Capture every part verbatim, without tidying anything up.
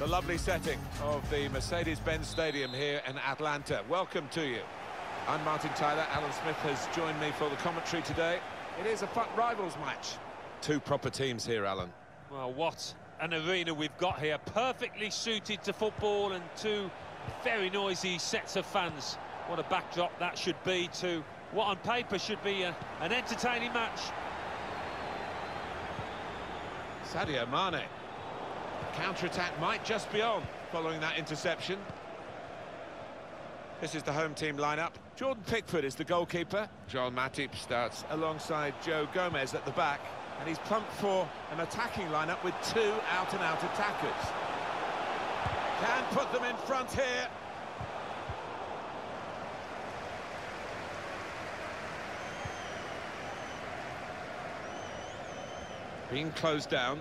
The lovely setting of the Mercedes-Benz Stadium here in Atlanta. Welcome to you. I'm Martin Tyler. Alan Smith has joined me for the commentary today. It is a fun rivals match. Two proper teams here, Alan. Well, what an arena we've got here. Perfectly suited to football and two very noisy sets of fans. What a backdrop that should be to what on paper should be a, an entertaining match. Sadio Mane. Counter-attack might just be on following that interception. This is the home team lineup. Jordan Pickford is the goalkeeper. Joel Matip starts alongside Joe Gomez at the back. And he's pumped for an attacking lineup with two out-and-out attackers. Can put them in front here. Being closed down.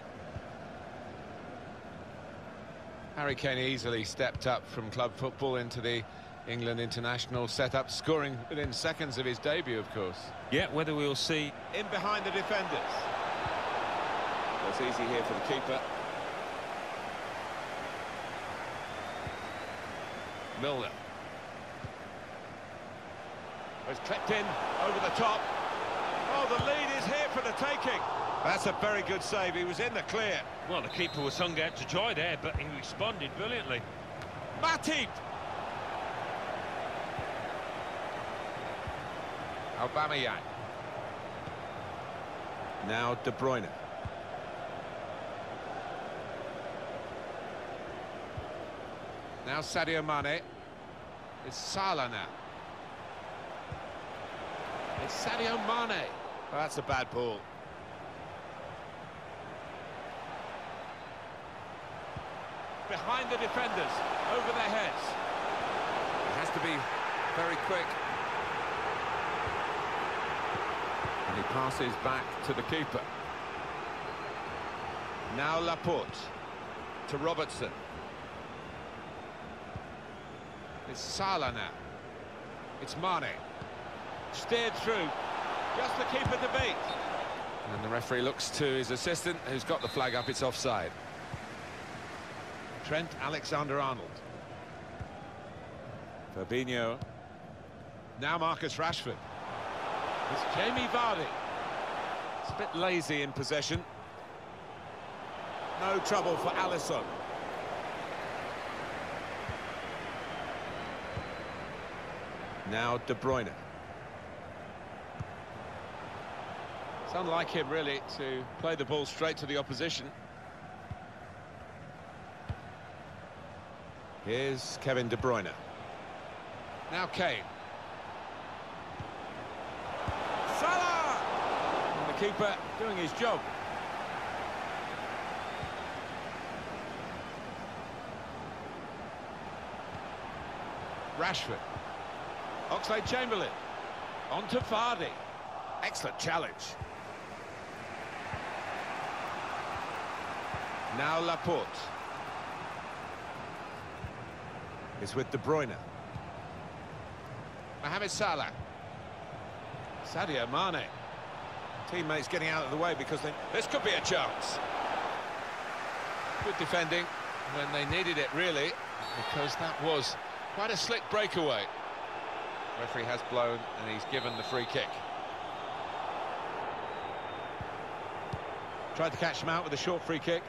Harry Kane easily stepped up from club football into the England international setup, scoring within seconds of his debut, of course. Yeah, whether we'll see... In behind the defenders. It's easy here for the keeper. Milner. It's clipped in over the top. Oh, the lead is here for the taking. That's a very good save. He was in the clear. Well, the keeper was hung out to dry there, but he responded brilliantly. Matip! Aubameyang. Now De Bruyne. Now Sadio Mane. It's Salah now. It's Sadio Mane. Oh, that's a bad ball. Behind the defenders, over their heads. It has to be very quick. And he passes back to the keeper. Now Laporte to Robertson. It's Salah now. It's Mane. Steered through. Just the keeper to beat. And the referee looks to his assistant, who's got the flag up. It's offside. Trent Alexander-Arnold. Fabinho. Now Marcus Rashford. It's Jamie Vardy. It's a bit lazy in possession. No trouble for Alisson. Now De Bruyne. It's unlike him, really, to play the ball straight to the opposition. Here's Kevin De Bruyne. Now Kane. Salah! And the keeper doing his job. Rashford. Oxlade-Chamberlain. On to Vardy. Excellent challenge. Now Laporte. Is with De Bruyne. Mohamed Salah. Sadio Mane. Teammates getting out of the way because they... This could be a chance. Good defending when they needed it, really, because that was quite a slick breakaway. Referee has blown and he's given the free kick. Tried to catch him out with a short free kick.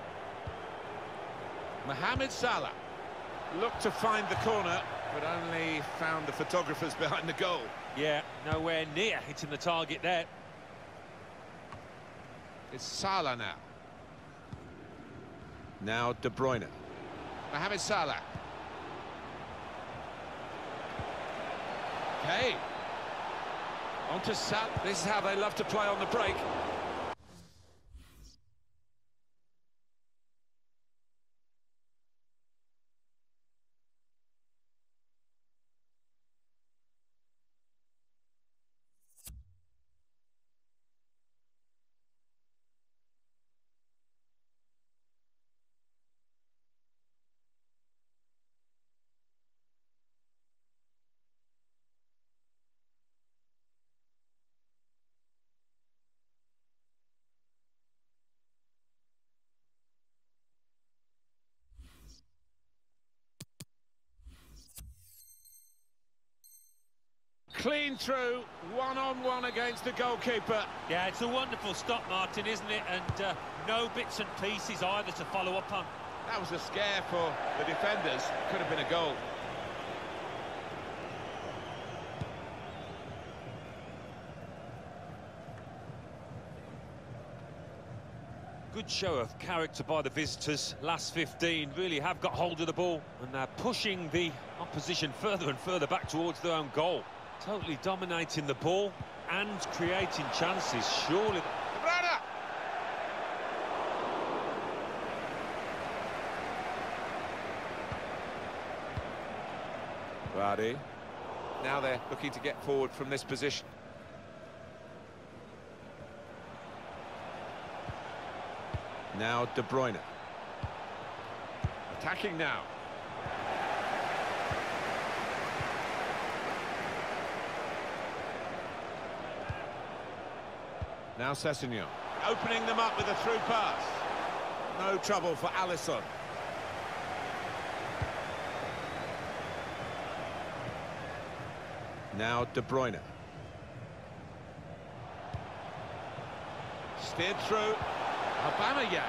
Mohamed Salah. Looked to find the corner, but only found the photographers behind the goal. Yeah, nowhere near hitting the target there. It's Salah now. Now De Bruyne. Mohamed Salah. Okay. On to Salah. This is how they love to play on the break. clean through, one-on-one against the goalkeeper. Yeah, it's a wonderful stop, Martin, isn't it? And uh, no bits and pieces either to follow up on. That was a scare for the defenders. Could have been a goal. Good show of character by the visitors. Last fifteen really have got hold of the ball, and they're pushing the opposition further and further back towards their own goal. Totally dominating the ball and creating chances, surely. Vardy. Now they're looking to get forward from this position. Now De Bruyne. Attacking now. Now Sessegnon. Opening them up with a through pass. No trouble for Alisson. Now De Bruyne. Steered through. Aubameyang.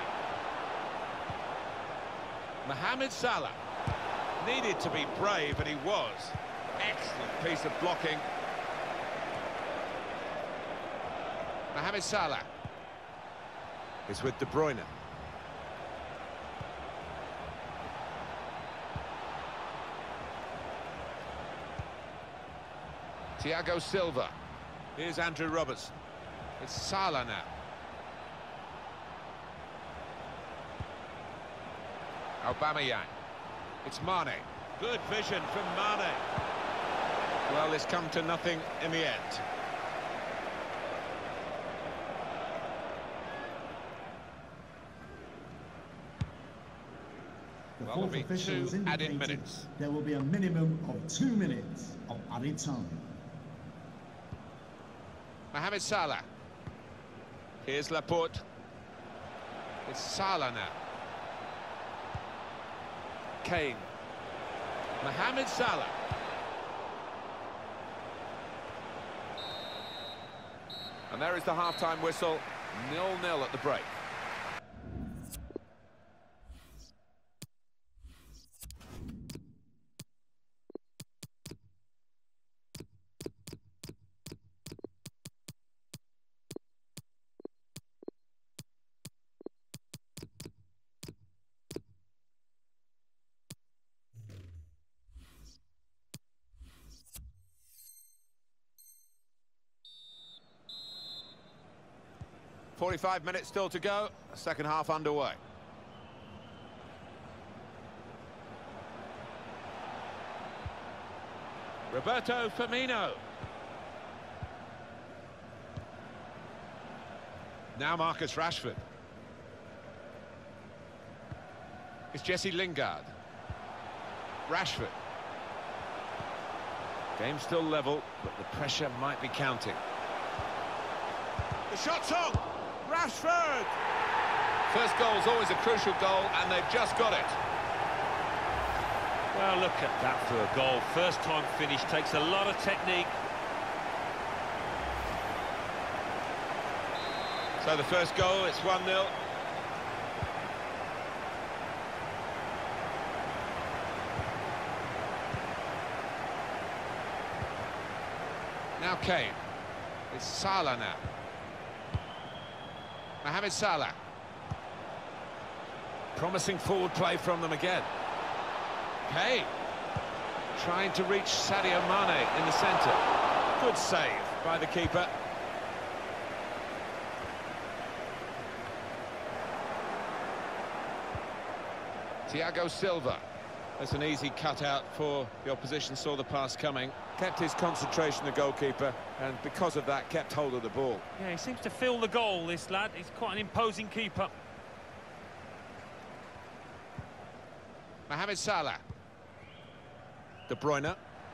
Mohamed Salah. Needed to be brave, and he was. Excellent piece of blocking. Mohamed Salah is with De Bruyne. Thiago Silva. Here's Andrew Robertson. It's Salah now. Aubameyang. It's Mane. Good vision from Mane. Well, it's come to nothing in the end. The Well, fourth there'll be official has two added indicated minutes. there will be a minimum of two minutes of added time. Mohamed Salah. Here's Laporte. It's Salah now. Kane. Mohamed Salah. And there is the half-time whistle. nil nil at the break. forty-five minutes still to go, second half underway. Roberto Firmino. Now Marcus Rashford. It's Jesse Lingard. Rashford. Game still level, but the pressure might be counting. The shot's on! Rashford! First goal's always a crucial goal, and they've just got it. Well, look at that for a goal. First time finish, takes a lot of technique. So the first goal, it's one nil. Now Kane. It's Salah now. Mohamed Salah. Promising forward play from them again. Kane. Trying to reach Sadio Mane in the centre. Good save by the keeper. Thiago Silva. That's an easy cutout for the opposition, saw the pass coming. Kept his concentration, the goalkeeper, and because of that, kept hold of the ball. Yeah, he seems to feel the goal, this lad. He's quite an imposing keeper. Mohamed Salah. De Bruyne.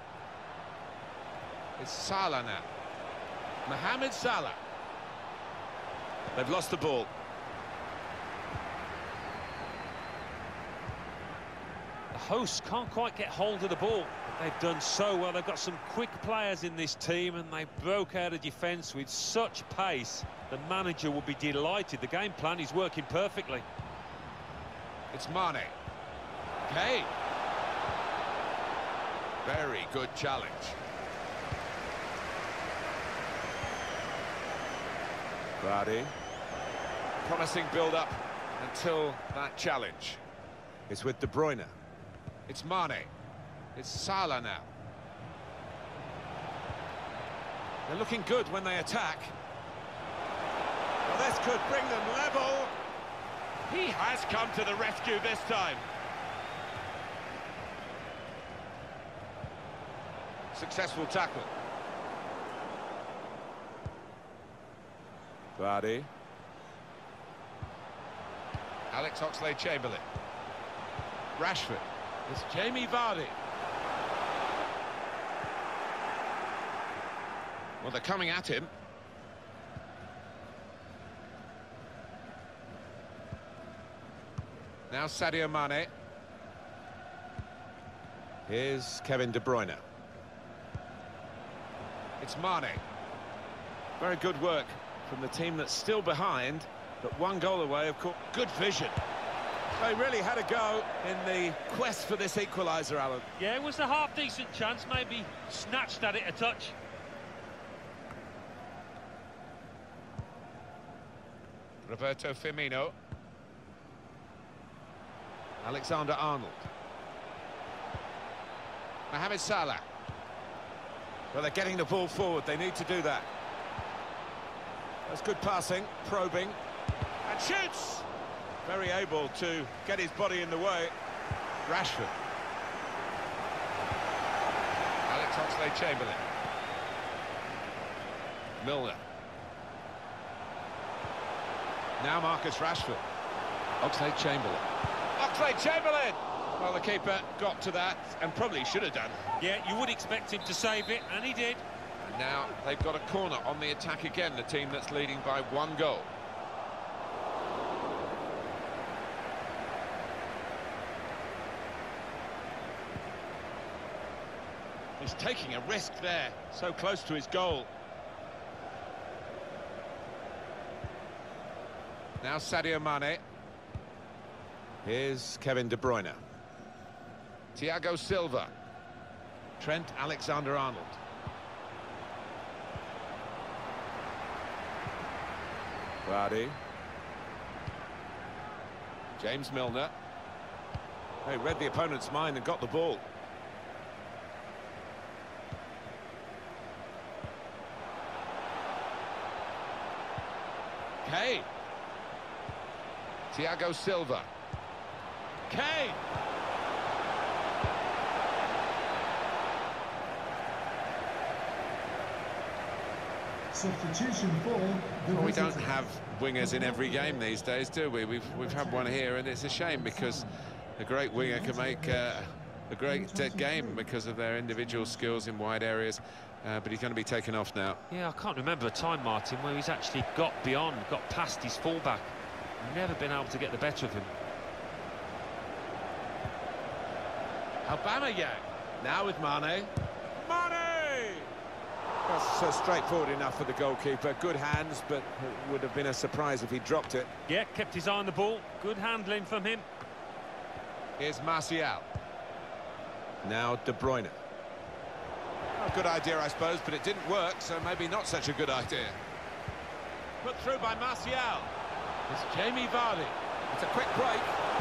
It's Salah now. Mohamed Salah. They've lost the ball. The hosts can't quite get hold of the ball. They've done so well. They've got some quick players in this team, and they broke out of defence with such pace. The manager will be delighted. The game plan is working perfectly. It's Mane. Okay. Very good challenge. Vardy. Promising build-up until that challenge. It's with De Bruyne. It's Mane. It's Salah now. They're looking good when they attack. Well, this could bring them level. He has come to the rescue this time. Successful tackle. Vardy. Alex Oxlade-Chamberlain. Rashford. It's Jamie Vardy. Well, they're coming at him. Now Sadio Mane. Here's Kevin De Bruyne. It's Mane. Very good work from the team that's still behind, but one goal away, of course. Good vision. They really had a go in the quest for this equaliser, Alan. Yeah, it was a half-decent chance, maybe snatched at it a touch. Roberto Firmino. Alexander-Arnold. Mohamed Salah. Well, they're getting the ball forward. They need to do that. That's good passing, probing, and shoots! Very able to get his body in the way. Rashford. Alex Oxlade-Chamberlain. Milner. Now Marcus Rashford. Oxlade-Chamberlain. Oxlade-Chamberlain! Well, the keeper got to that and probably should have done. Yeah, you would expect him to save it, and he did. And now they've got a corner on the attack again, the team that's leading by one goal. He's taking a risk there, so close to his goal. Now Sadio Mane. Here's Kevin De Bruyne. Thiago Silva. Trent Alexander-Arnold. Vardy. James Milner. They read the opponent's mind and got the ball. Kane. Thiago Silva. Kane. Substitution for the Well, we don't visitor. have wingers in every game these days, do we? We've we've had one here, and it's a shame because a great winger can make uh, a great uh, game because of their individual skills in wide areas. Uh, but he's going to be taken off now. Yeah, I can't remember a time, Martin, where he's actually got beyond, got past his fullback. Never been able to get the better of him. Aubameyang. Now with Mane. Mane! That's uh, straightforward enough for the goalkeeper. Good hands, but it would have been a surprise if he dropped it. Yeah, kept his eye on the ball. Good handling from him. Here's Martial. Now De Bruyne. A good idea, I suppose, but it didn't work, so maybe not such a good idea. Put through by Martial. It's Jamie Vardy. It's a quick break.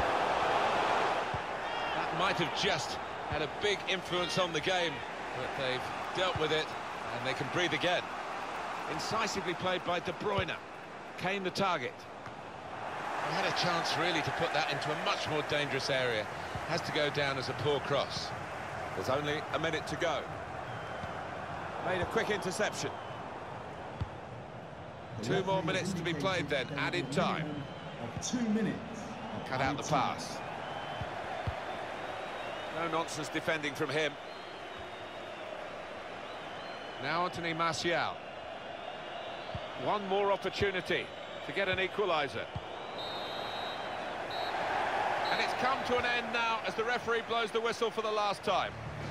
That might have just had a big influence on the game, but they've dealt with it, and they can breathe again. Incisively played by De Bruyne. Kane the target. They had a chance, really, to put that into a much more dangerous area. Has to go down as a poor cross. There's only a minute to go. Made a quick interception. Two more minutes to be played then, added time. Of two minutes. Cut out the pass. No nonsense defending from him. Now Anthony Martial. One more opportunity to get an equaliser. And it's It's come to an end now as the referee blows the whistle for the last time.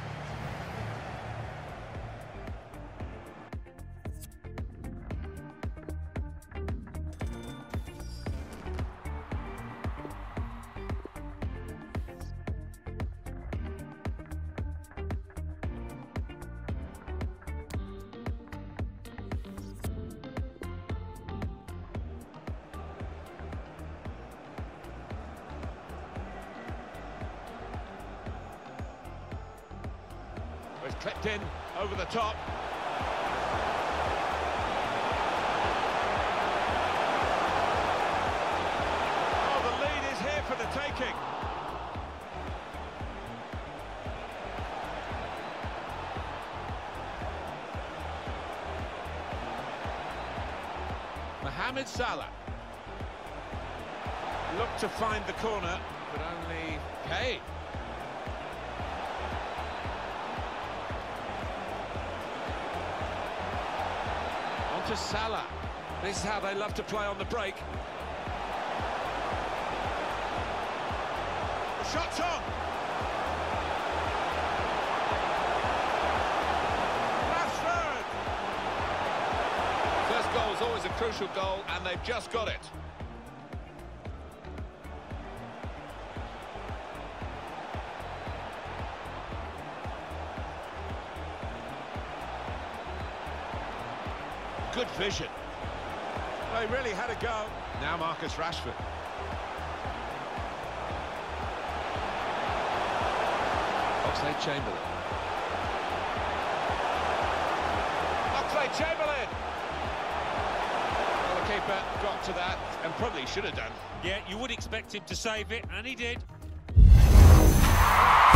It's clipped in over the top. Oh, the lead is here for the taking. Mohamed Salah looked to find the corner, but only Kane. To Salah. This is how they love to play on the break. The shot's on. Rashford. First goal is always a crucial goal, and they've just got it. Good vision. They really had a go. Now Marcus Rashford. Oxlade-Chamberlain. Oxlade-Chamberlain! Well, the keeper got to that and probably should have done. Yeah, you would expect him to save it, and he did.